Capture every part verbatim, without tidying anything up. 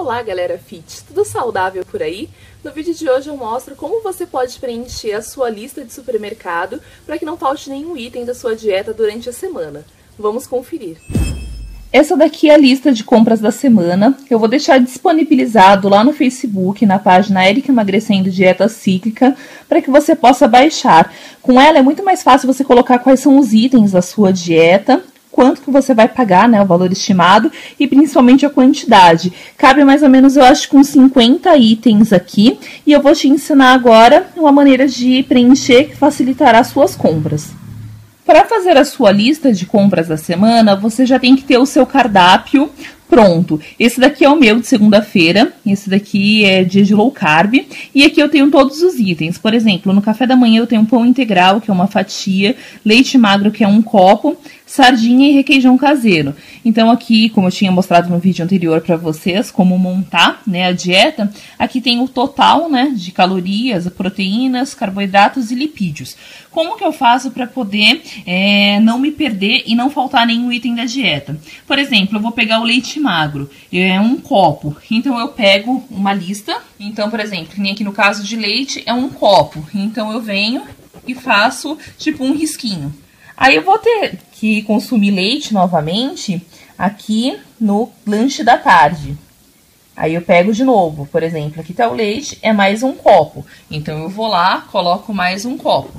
Olá galera fit, tudo saudável por aí? No vídeo de hoje eu mostro como você pode preencher a sua lista de supermercado para que não falte nenhum item da sua dieta durante a semana. Vamos conferir. Essa daqui é a lista de compras da semana. Eu vou deixar disponibilizado lá no Facebook, na página Érica Emagrecendo Dieta Cíclica, para que você possa baixar. Com ela é muito mais fácil você colocar quais são os itens da sua dieta, quanto que você vai pagar, né, o valor estimado e principalmente a quantidade. Cabe mais ou menos, eu acho, com cinquenta itens aqui e eu vou te ensinar agora uma maneira de preencher que facilitará as suas compras. Para fazer a sua lista de compras da semana, você já tem que ter o seu cardápio pronto. Esse daqui é o meu de segunda-feira, esse daqui é dia de low carb, e aqui eu tenho todos os itens. Por exemplo, no café da manhã eu tenho pão integral, que é uma fatia, leite magro, que é um copo, sardinha e requeijão caseiro. Então aqui, como eu tinha mostrado no vídeo anterior para vocês, como montar, né, a dieta, aqui tem o total, né, de calorias, proteínas, carboidratos e lipídios. Como que eu faço para poder é, não me perder e não faltar nenhum item da dieta? Por exemplo, eu vou pegar o leite magro, é um copo, então eu pego uma lista, então, por exemplo, nem aqui no caso de leite, é um copo, então eu venho e faço tipo um risquinho. Aí eu vou ter que consumir leite novamente aqui no lanche da tarde. Aí eu pego de novo, por exemplo, aqui tá o leite, é mais um copo. Então eu vou lá, coloco mais um copo.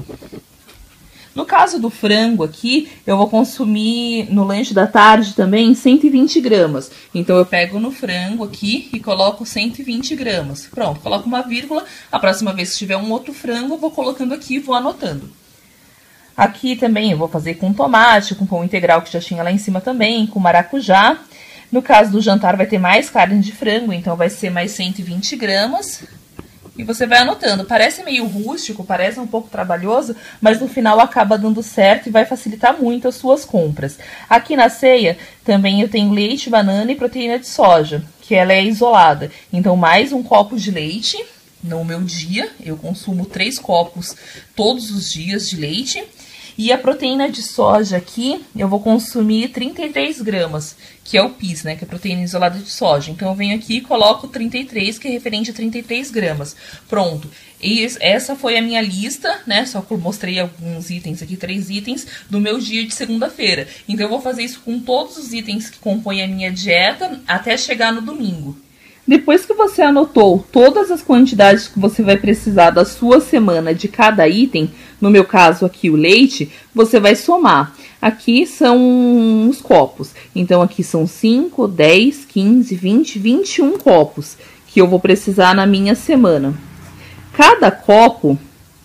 No caso do frango aqui, eu vou consumir no lanche da tarde também cento e vinte gramas. Então eu pego no frango aqui e coloco cento e vinte gramas. Pronto, coloco uma vírgula. A próxima vez que tiver um outro frango, eu vou colocando aqui e vou anotando. Aqui também eu vou fazer com tomate, com pão integral que já tinha lá em cima também, com maracujá. No caso do jantar vai ter mais carne de frango, então vai ser mais cento e vinte gramas. E você vai anotando. Parece meio rústico, parece um pouco trabalhoso, mas no final acaba dando certo e vai facilitar muito as suas compras. Aqui na ceia também eu tenho leite, banana e proteína de soja, que ela é isolada. Então mais um copo de leite no meu dia. Eu consumo três copos todos os dias de leite. E a proteína de soja aqui, eu vou consumir trinta e três gramas, que é o P I S, né, que é a proteína isolada de soja. Então eu venho aqui e coloco trinta e três, que é referente a trinta e três gramas. Pronto. E essa foi a minha lista, né, só que eu mostrei alguns itens aqui, três itens, do meu dia de segunda-feira. Então eu vou fazer isso com todos os itens que compõem a minha dieta até chegar no domingo. Depois que você anotou todas as quantidades que você vai precisar da sua semana de cada item, no meu caso aqui o leite, você vai somar. Aqui são os copos, então aqui são cinco, dez, quinze, vinte, vinte e um copos que eu vou precisar na minha semana. Cada copo,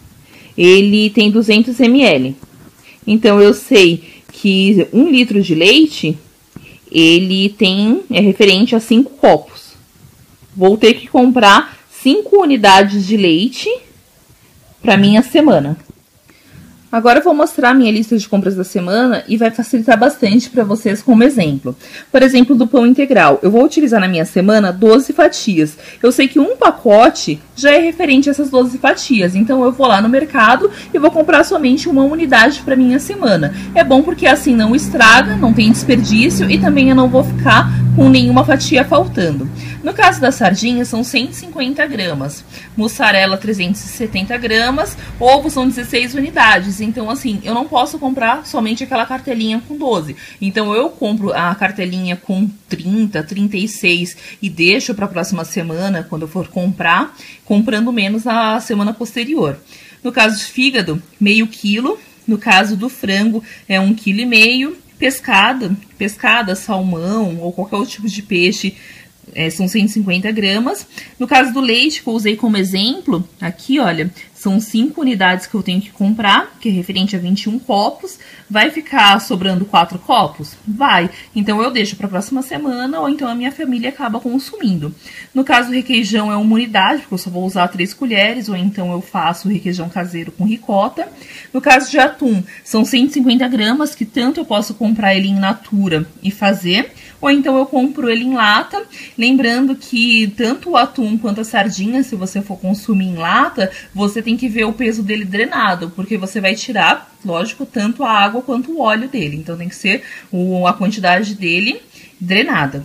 ele tem duzentos mililitros, então eu sei que um litro de leite, ele tem, é referente a cinco copos. Vou ter que comprar cinco unidades de leite para minha semana. Agora eu vou mostrar a minha lista de compras da semana e vai facilitar bastante para vocês como exemplo. Por exemplo, do pão integral. Eu vou utilizar na minha semana doze fatias. Eu sei que um pacote já é referente a essas doze fatias. Então eu vou lá no mercado e vou comprar somente uma unidade para minha semana. É bom porque assim não estraga, não tem desperdício e também eu não vou ficar com nenhuma fatia faltando. No caso da sardinha, são cento e cinquenta gramas, mussarela trezentos e setenta gramas, ovo são dezesseis unidades. Então, assim, eu não posso comprar somente aquela cartelinha com doze. Então, eu compro a cartelinha com trinta, trinta e seis e deixo para a próxima semana, quando eu for comprar, comprando menos na semana posterior. No caso de fígado, meio quilo. No caso do frango, é um quilo e meio. Pescada, pescada, salmão ou qualquer outro tipo de peixe, é, são cento e cinquenta gramas. No caso do leite, que eu usei como exemplo, aqui, olha, são cinco unidades que eu tenho que comprar, que é referente a vinte e um copos. Vai ficar sobrando quatro copos? Vai. Então, eu deixo para a próxima semana, ou então a minha família acaba consumindo. No caso do requeijão, é uma unidade, porque eu só vou usar três colheres, ou então eu faço requeijão caseiro com ricota. No caso de atum, são cento e cinquenta gramas, que tanto eu posso comprar ele em natura e fazer, ou então eu compro ele em lata. Lembrando que tanto o atum quanto a sardinha, se você for consumir em lata, você tem que ver o peso dele drenado, porque você vai tirar, lógico, tanto a água quanto o óleo dele. Então tem que ser o, a quantidade dele drenada.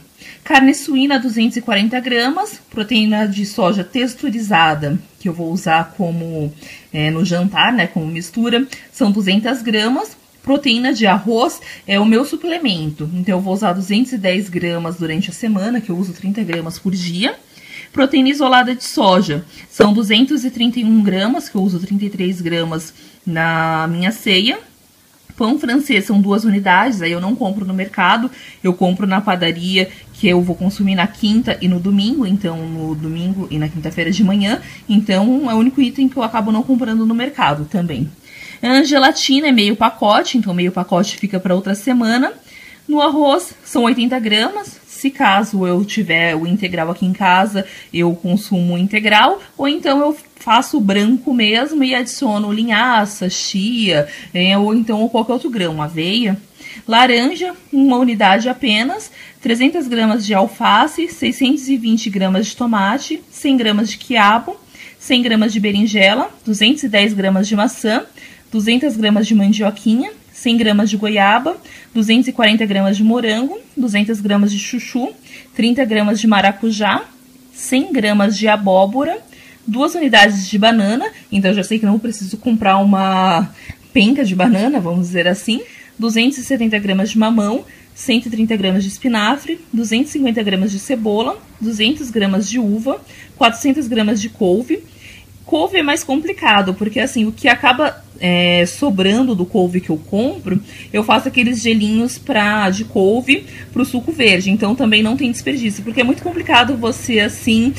Carne suína, duzentos e quarenta gramas. Proteína de soja texturizada, que eu vou usar como é, no jantar, né, como mistura, são duzentas gramas. Proteína de arroz é o meu suplemento, então eu vou usar duzentos e dez gramas durante a semana, que eu uso trinta gramas por dia. Proteína isolada de soja são duzentos e trinta e um gramas, que eu uso trinta e três gramas na minha ceia. Pão francês são duas unidades, aí eu não compro no mercado, eu compro na padaria, que eu vou consumir na quinta e no domingo, então no domingo e na quinta-feira de manhã, então é o único item que eu acabo não comprando no mercado também. A gelatina é meio pacote, então meio pacote fica para outra semana. No arroz são oitenta gramas, se caso eu tiver o integral aqui em casa, eu consumo o integral, ou então eu faço o branco mesmo e adiciono linhaça, chia, é, ou então qualquer outro grão, aveia. Laranja, uma unidade apenas, trezentas gramas de alface, seiscentos e vinte gramas de tomate, cem gramas de quiabo, cem gramas de berinjela, duzentas e dez gramas de maçã, duzentas gramas de mandioquinha, cem gramas de goiaba, duzentas e quarenta gramas de morango, duzentas gramas de chuchu, trinta gramas de maracujá, cem gramas de abóbora, duas unidades de banana, então eu já sei que não preciso comprar uma penca de banana, vamos dizer assim, duzentas e setenta gramas de mamão, cento e trinta gramas de espinafre, duzentas e cinquenta gramas de cebola, duzentas gramas de uva, quatrocentas gramas de couve. Couve é mais complicado, porque assim, o que acaba é, sobrando do couve que eu compro, eu faço aqueles gelinhos pra, de couve pro suco verde, então também não tem desperdício, porque é muito complicado você assim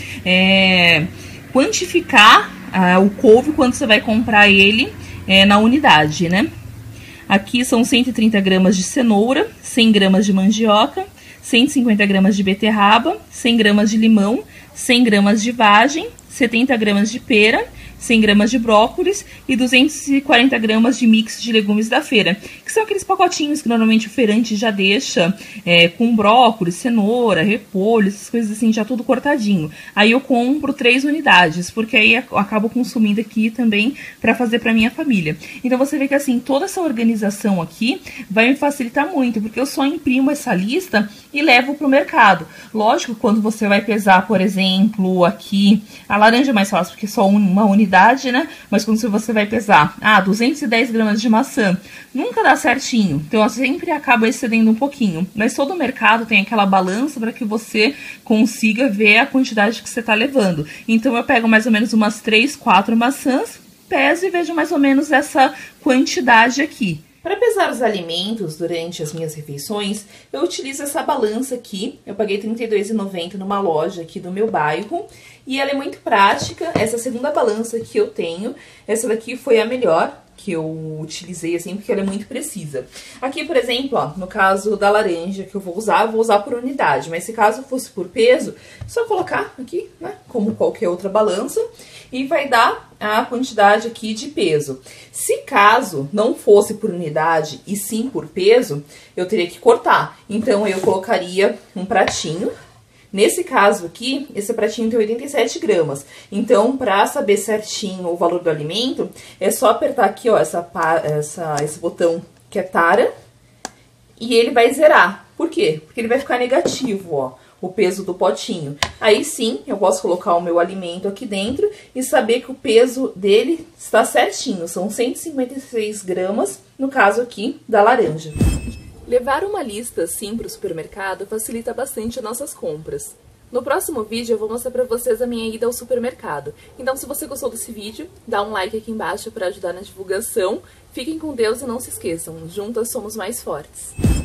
é, quantificar ah, o couve quando você vai comprar ele é, na unidade, né? Aqui são cento e trinta gramas de cenoura, cem gramas de mandioca, cento e cinquenta gramas de beterraba, cem gramas de limão, cem gramas de vagem, setenta gramas de pera, cem gramas de brócolis e duzentas e quarenta gramas de mix de legumes da feira, que são aqueles pacotinhos que normalmente o feirante já deixa é, com brócolis, cenoura, repolho, essas coisas assim, já tudo cortadinho. Aí eu compro três unidades, porque aí eu acabo consumindo aqui também para fazer para minha família. Então você vê que assim, toda essa organização aqui vai me facilitar muito, porque eu só imprimo essa lista e levo para o mercado. Lógico, quando você vai pesar, por exemplo, aqui, a laranja é mais fácil, porque é só uma unidade, né? Mas quando você vai pesar, ah, duzentas e dez gramas de maçã, nunca dá certinho. Então, eu sempre acaba excedendo um pouquinho. Mas todo mercado tem aquela balança para que você consiga ver a quantidade que você está levando. Então, eu pego mais ou menos umas três, quatro maçãs, peso e vejo mais ou menos essa quantidade aqui. Para pesar os alimentos durante as minhas refeições, eu utilizo essa balança aqui. Eu paguei trinta e dois reais e noventa centavos numa loja aqui do meu bairro. E ela é muito prática. Essa segunda balança que eu tenho, essa daqui foi a melhor que eu utilizei, assim, porque ela é muito precisa. Aqui, por exemplo, ó, no caso da laranja que eu vou usar, eu vou usar por unidade. Mas se caso fosse por peso, é só colocar aqui, né, como qualquer outra balança, e vai dar a quantidade aqui de peso. Se caso não fosse por unidade e sim por peso, eu teria que cortar. Então, eu colocaria um pratinho. Nesse caso aqui, esse pratinho tem oitenta e sete gramas. Então, para saber certinho o valor do alimento, é só apertar aqui, ó, essa, essa, esse botão que é tara, e ele vai zerar. Por quê? Porque ele vai ficar negativo, ó, o peso do potinho. Aí sim, eu posso colocar o meu alimento aqui dentro e saber que o peso dele está certinho. São cento e cinquenta e seis gramas, no caso aqui da laranja. Levar uma lista assim para o supermercado facilita bastante as nossas compras. No próximo vídeo eu vou mostrar para vocês a minha ida ao supermercado. Então se você gostou desse vídeo, dá um like aqui embaixo para ajudar na divulgação. Fiquem com Deus e não se esqueçam, juntas somos mais fortes.